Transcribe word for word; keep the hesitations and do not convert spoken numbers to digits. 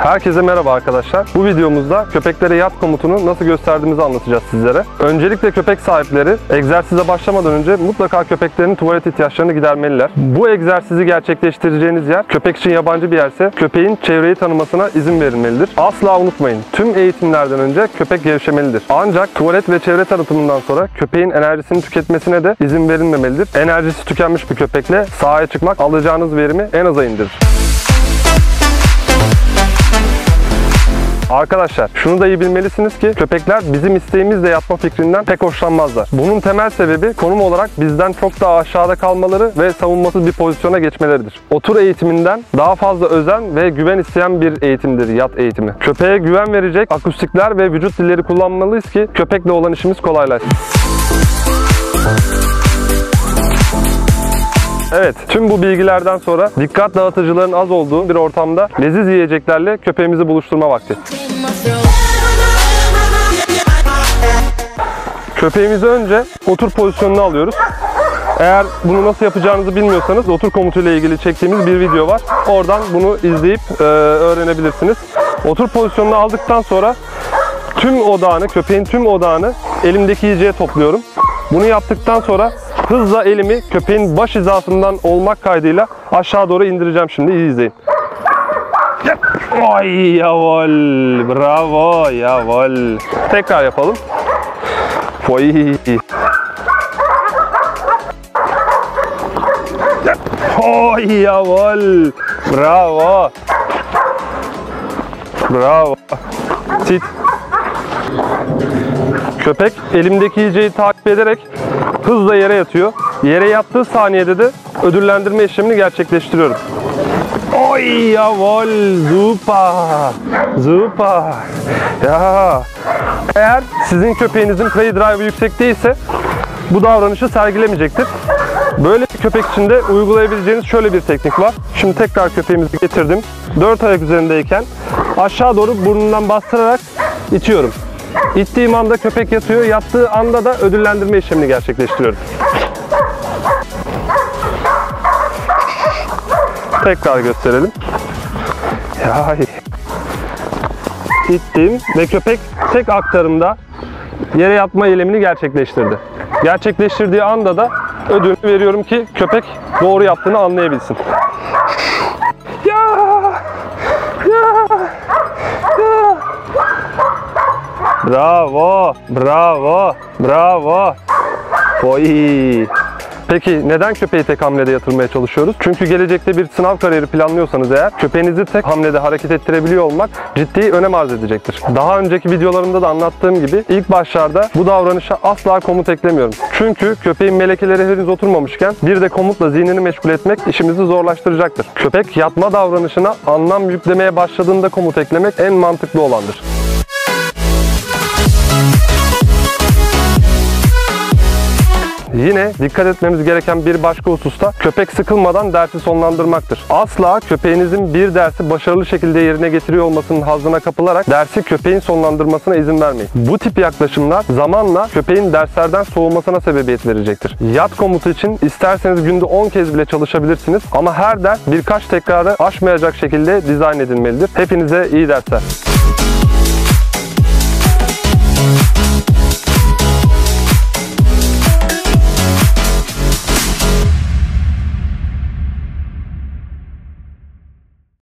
Herkese merhaba arkadaşlar. Bu videomuzda köpeklere yat komutunu nasıl gösterdiğimizi anlatacağız sizlere. Öncelikle köpek sahipleri egzersize başlamadan önce mutlaka köpeklerin tuvalet ihtiyaçlarını gidermeliler. Bu egzersizi gerçekleştireceğiniz yer köpek için yabancı bir yerse köpeğin çevreyi tanımasına izin verilmelidir. Asla unutmayın, tüm eğitimlerden önce köpek gevşemelidir. Ancak tuvalet ve çevre tanıtımından sonra köpeğin enerjisini tüketmesine de izin verilmemelidir. Enerjisi tükenmiş bir köpekle sahaya çıkmak alacağınız verimi en aza indirir. Arkadaşlar şunu da iyi bilmelisiniz ki köpekler bizim isteğimizle yatma fikrinden pek hoşlanmazlar. Bunun temel sebebi konum olarak bizden çok daha aşağıda kalmaları ve savunmasız bir pozisyona geçmeleridir. Otur eğitiminden daha fazla özen ve güven isteyen bir eğitimdir yat eğitimi. Köpeğe güven verecek akustikler ve vücut dilleri kullanmalıyız ki köpekle olan işimiz kolaylaşsın. Evet, tüm bu bilgilerden sonra dikkat dağıtıcıların az olduğu bir ortamda leziz yiyeceklerle köpeğimizi buluşturma vakti. Köpeğimizi önce otur pozisyonuna alıyoruz. Eğer bunu nasıl yapacağınızı bilmiyorsanız otur komutuyla ilgili çektiğimiz bir video var. Oradan bunu izleyip e, öğrenebilirsiniz. Otur pozisyonuna aldıktan sonra tüm odağını, köpeğin tüm odağını elimdeki yiyeceğe topluyorum. Bunu yaptıktan sonra hızla elimi köpeğin baş hizasından olmak kaydıyla aşağı doğru indireceğim şimdi. İyi izleyin. Ay yavol. Bravo yavol. Tekrar yapalım. Oy. Oy yavol. Bravo. Bravo. Sit. Köpek elimdeki yiyeceği takip ederek hızla yere yatıyor. Yere yattığı saniyede de ödüllendirme işlemini gerçekleştiriyorum. Oy yavol, zupa, zupa. Ya. Eğer sizin köpeğinizin play drive'ı yüksek değilse bu davranışı sergilemeyecektir. Böyle bir köpek için de uygulayabileceğiniz şöyle bir teknik var. Şimdi tekrar köpeğimizi getirdim. Dört ayak üzerindeyken aşağı doğru burnundan bastırarak itiyorum. İttiğim anda köpek yatıyor. Yattığı anda da ödüllendirme işlemini gerçekleştiriyorum. Tekrar gösterelim. Yay. İttim ve köpek tek aktarımda yere yatma eylemini gerçekleştirdi. Gerçekleştirdiği anda da ödülünü veriyorum ki köpek doğru yaptığını anlayabilsin. Ya! Ya! Ya! Bravo, bravo, bravo. Oy. Peki neden köpeği tek hamlede yatırmaya çalışıyoruz? Çünkü gelecekte bir sınav kariyeri planlıyorsanız eğer köpeğinizi tek hamlede hareket ettirebiliyor olmak ciddi önem arz edecektir. Daha önceki videolarımda da anlattığım gibi ilk başlarda bu davranışa asla komut eklemiyorum. Çünkü köpeğin melekeleri henüz oturmamışken bir de komutla zihnini meşgul etmek işimizi zorlaştıracaktır. Köpek yatma davranışına anlam yüklemeye başladığında komut eklemek en mantıklı olandır. Yine dikkat etmemiz gereken bir başka hususta köpek sıkılmadan dersi sonlandırmaktır. Asla köpeğinizin bir dersi başarılı şekilde yerine getiriyor olmasının hazzına kapılarak dersi köpeğin sonlandırmasına izin vermeyin. Bu tip yaklaşımlar zamanla köpeğin derslerden soğumasına sebebiyet verecektir. Yat komutu için isterseniz günde on kez bile çalışabilirsiniz ama her ders birkaç tekrarı aşmayacak şekilde dizayn edilmelidir. Hepinize iyi dersler.